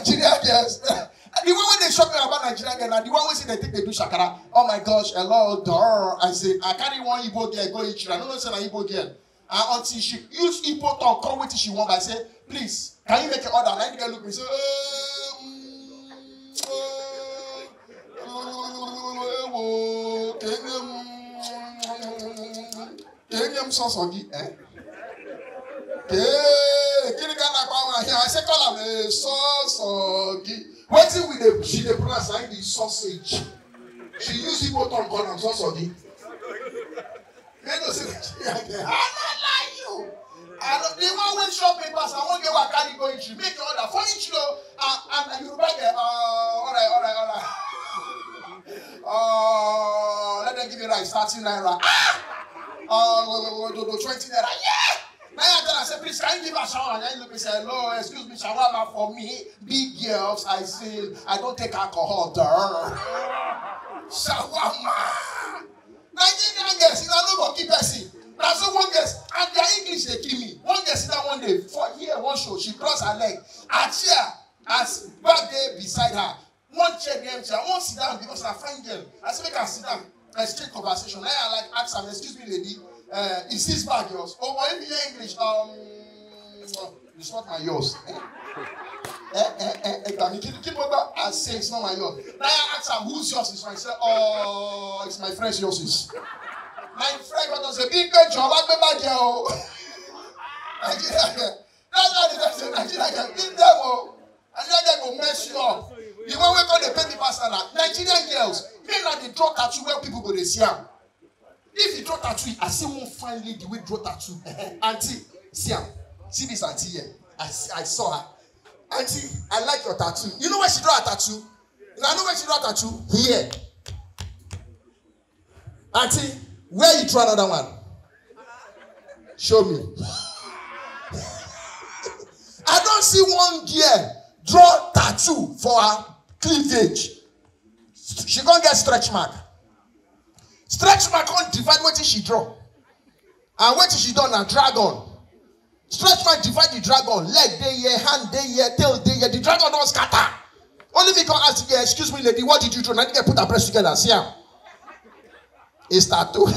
Nigerian girls. The one when they shock me about Nigerian girls, the one when say they think they do shakara. Oh my gosh, hello, door. I say, I carry one Igbo girl, go eat. I don't know say an Igbo girl. And until she use Igbo tongue, come with she want, I say, please, can you make an order? And the girl look at me, say, I say, call her sausage. Waiting with the she the pronounce like the sausage. She use Igbo tongue call them sausage. They don't say I don't like you. I don't. They want when shop papers. I want get what carry go into. Make your order for each though. And you buy the all right. Let them give you like 30 naira. 20 naira. Yeah. Now I say, please, can you give a shower? And then look and say, hello, excuse me, shawarma for me. Big girls, I say, I don't take alcohol. Shawarma. Nigerian girls, you know, no keep person. Now, so one girl, and their English, they kill me. One girl sit down one day, for here, one show, she crossed her leg. A chair, as back there beside her. One chair, the empty. I won't sit down because I'm a friend girl. I say, make her sit down. Exchange conversation. Now I like ask her, excuse me, lady. Is this bag yours? Oh, why you hear English? It's not my yours. Keep over and say it's not my yours. Now I ask her, who's yours? It's mine. Say, oh, it's my friend's yours. My friend was a big job. I go back here. Nigeria. That's why they say Nigeria. Give them all. And then they go mess you up. You want to call the petty pastor now? Nigerian girls, men like they draw tattoo where people go to see them. If you draw tattoo, I see one fine lady with draw tattoo. Auntie, see her. See this auntie here. I saw her. Auntie, I like your tattoo. You know where she draw a tattoo? You know, I know where she draw a tattoo? Here. Auntie, where you draw another one? Show me. I don't see one girl draw tattoo for her cleavage. She gonna get stretch mark. Stretch mark can't divide what she draw. And what she done a dragon. Stretch mark divide the dragon. Leg day here, hand day here, tail day here. The dragon don't scatter. Only me can ask you, excuse me, lady, what did you draw? I think I put her breast together. See her. It's tattoo.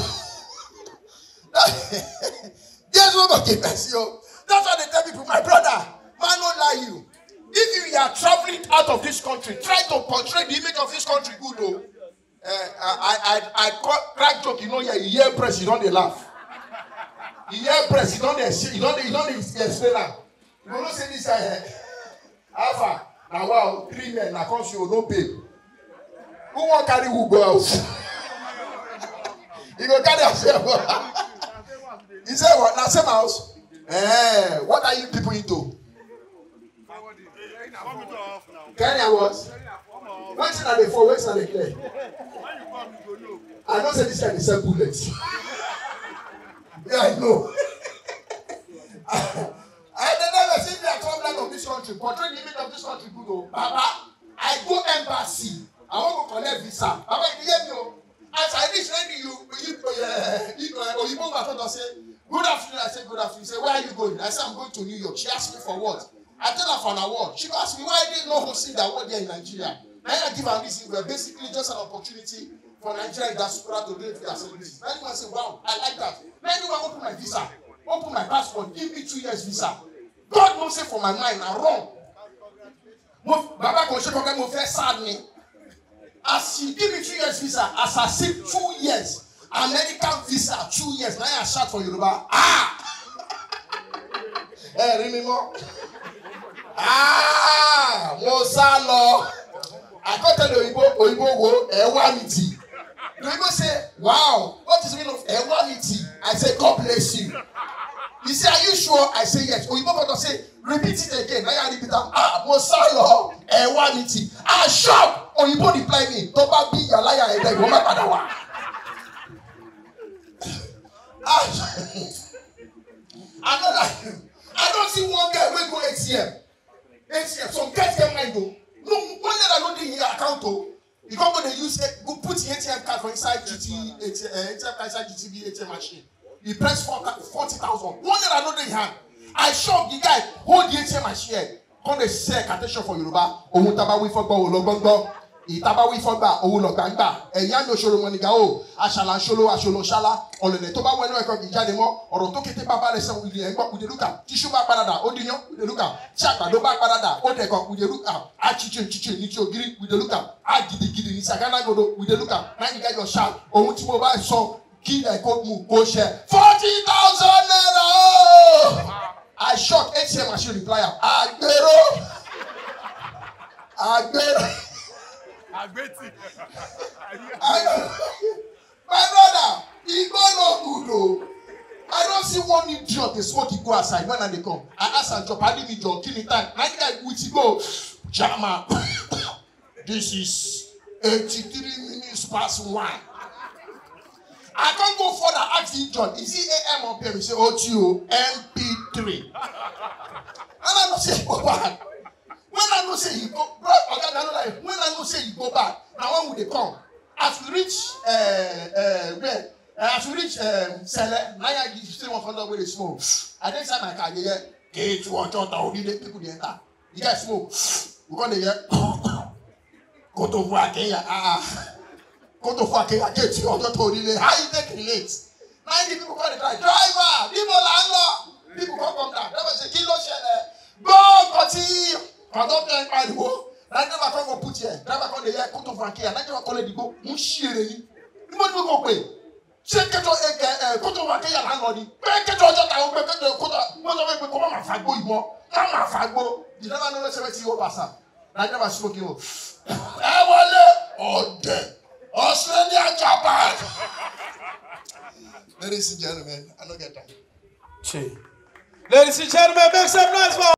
There's nobody mess you. That's why they tell people, my brother, man don't lie you. If you are traveling out of this country, try to portray the image of this country good though. I crack joke, you know, you hear press, you don't they laugh. You hear press, you don't explain that. You don't say this Alpha, now wow, 3 men, now comes you, no pay. Who won't carry who go out? You go carry yourself. He said what? Now same house. What are you people into? Kenya what? What's in the 4? What's in the clear? I don't say this kind of sell bullets. Yeah, I know. I never seen the problem of this country. Portray the image of this country good. Oh, Baba, I go embassy. I want to collect visa. Baba, you hear me? As I reach you say, good afternoon. I said, good afternoon. He said, where are you going? I said, I'm going to New York. She asked me for what? I tell her for an award. She asked me why I didn't know who sing the award there in Nigeria. Now I give her reason. We're basically just an opportunity for Nigeria diaspora to relate with their celebrities. Now anyone say, wow, I like that. Now anyone open my visa, open my passport, give me 2 years visa. God knows it for my mind. I'm wrong. Baba Konsheko mo first sad me. As he give me 2 years visa, as I say 2 years, American visa 2 years. Now I shout for Yoruba. Hey, remember? Mosalo. I can't tell you Oyibo Ewaniti. The Oyibo say, wow, what is the meaning of Ewaniti? I say, God bless you. He say, are you sure? I say, yes. Oyibo got to say, repeat it again. Now I repeat it. Mosalo Ewaniti. I shock. Oyibo reply me. Toba be your liar. I don't see one guy will go ATM. ATM. Some guys get mind though. No, one that I don't think he account though. You can't go to use it, go put the ATM card for inside ATM card inside GTB ATM machine. You press 40,000. One that I don't think he had. I shocked the guy, hold the ATM machine. Come they say attention for Yoruba, ohun tá bá wí fọ́gbọ́ o lọ gbọ́ngbọ́. Ìta bá wí fọ́gbà ohun lọ gbangba. Ẹ̀yà mi òṣòro wọn nìga o. Aṣàlà ṣolo aṣolo ṣálá. Ọ̀lẹ̀lẹ̀ tó bá wẹnu ẹ̀kọ́ kì í jáde mọ́. Ọ̀rọ̀ tó kété bàbá rẹ̀ sẹ́wọ̀n ilé ẹ̀gbọ́n Udeluka. Tíṣú bá padà ó diyán Udeluka. Tí àgbàdo bá padà ó dẹ̀kọ̀ Udeluka. A chiche ní ti ògiri Udeluka. A gidigidi ní Saganagodo Udeluka. Náà ní kájọ ṣá ohun tí mo bá sọ kí ẹ̀ kó mú kó ṣẹ. 40,000 naira o. I shot ATM machine reply am. Agbero. My brother, he go no good o. I don't see one idiot dey smoke he go outside when I dey come. I ask am job, padi me job, kill me time. Na guy with he go, Jama. This is 83 minutes past 1. I can't go further. Ask the John, is he AM or PM? He say, OTO, MP3. And I don't say go back. When I don't say you go, bro, when I don't say you go back, now when would they come? As we reach where? As we reach Sele, now I still want to find out where they smoke. I didn't say my car, yeah. Gate one, people they enter. You guys smoke. We're going to get go to work here. Go to fucking gate you on to relay. How you take relate? 90 people call the driver, people landlord, people come down. That was a kilo share. Go continue. I don't think I go. I never come go put here. Driver come the here, go to Frankie. I never call it go. Mushire ni. You want to go away? Check it out. Go to Frankie landlord. Make it out. I will make it. Go to. Most of them come and fagbo imo. Come and fagbo. You never know the 70 year old person. I never smoke you. Ode. Australia, Japan. Ladies and gentlemen, I don't get that. Ladies and gentlemen, make some noise for